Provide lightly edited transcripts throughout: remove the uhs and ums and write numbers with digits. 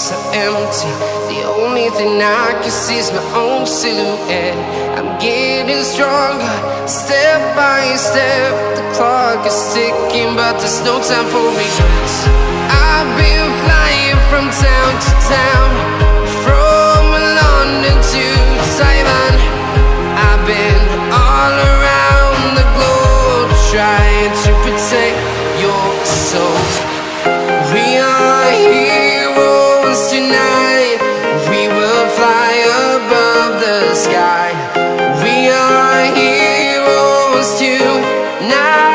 so empty. The only thing I can see is my own silhouette. I'm getting stronger, step by step. The clock is ticking, but there's no time for regrets. I've been flying from town to town, from London to Taiwan. I've been all around the globe, trying to protect your soul. We are heroes tonight. We will fly above the sky. We are heroes tonight.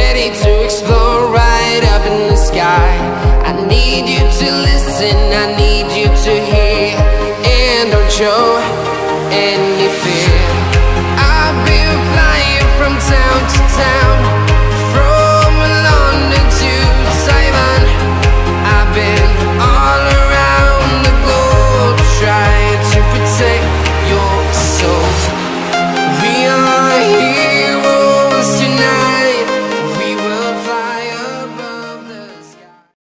I need you to listen, I need